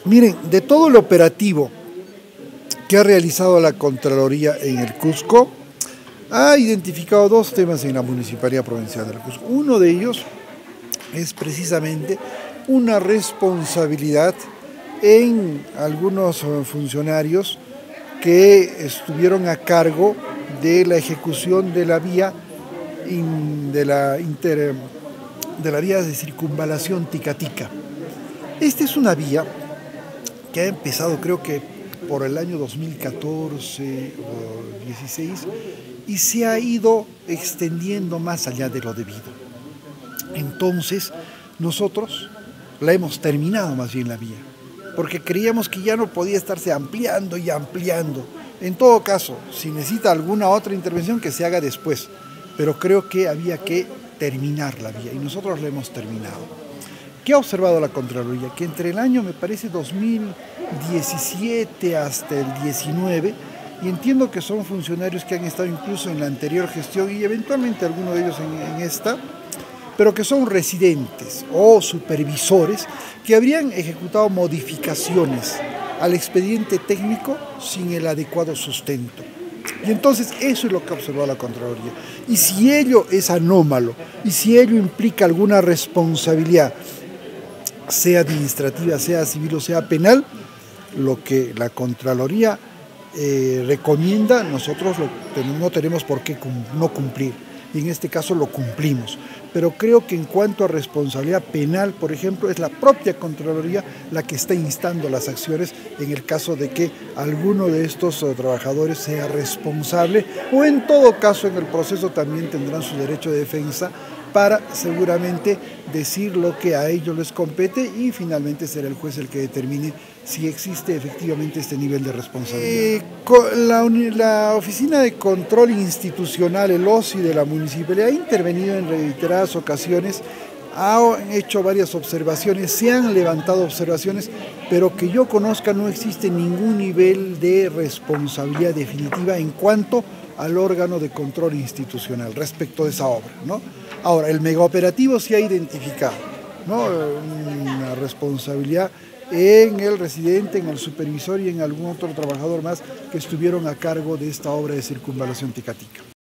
Miren, de todo lo operativo que ha realizado la Contraloría en el Cusco, ha identificado dos temas en la Municipalidad Provincial del Cusco. Uno de ellos es precisamente una responsabilidad en algunos funcionarios que estuvieron a cargo de la ejecución de la vía de la vía de circunvalación Tica-Tica. Esta es una vía que ha empezado, creo que por el año 2014 o 16, y se ha ido extendiendo más allá de lo debido. Entonces, nosotros la hemos terminado más bien la vía, porque creíamos que ya no podía estarse ampliando y ampliando. En todo caso, si necesita alguna otra intervención, que se haga después, pero creo que había que terminar la vía y nosotros la hemos terminado. ¿Qué ha observado la Contraloría? Que entre el año, me parece, 2017 hasta el 19, y entiendo que son funcionarios que han estado incluso en la anterior gestión y eventualmente algunos de ellos en esta, pero que son residentes o supervisores que habrían ejecutado modificaciones al expediente técnico sin el adecuado sustento. Y entonces eso es lo que ha observado la Contraloría. Y si ello es anómalo, y si ello implica alguna responsabilidad, sea administrativa, sea civil o sea penal, lo que la Contraloría recomienda, nosotros no tenemos por qué no cumplir, y en este caso lo cumplimos. Pero creo que en cuanto a responsabilidad penal, por ejemplo, es la propia Contraloría la que está instando las acciones en el caso de que alguno de estos trabajadores sea responsable, o en todo caso en el proceso también tendrán su derecho de defensa para seguramente decir lo que a ellos les compete, y finalmente será el juez el que determine si existe efectivamente este nivel de responsabilidad. La Oficina de Control Institucional, el OSI de la Municipalidad, ha intervenido en reiteradas ocasiones, ha hecho varias observaciones, se han levantado observaciones, pero que yo conozca no existe ningún nivel de responsabilidad definitiva en cuanto al órgano de control institucional respecto de esa obra, ¿no? Ahora, el megaoperativo sí ha identificado, ¿no?, una responsabilidad en el residente, en el supervisor y en algún otro trabajador más que estuvieron a cargo de esta obra de circunvalación Tica-Tica.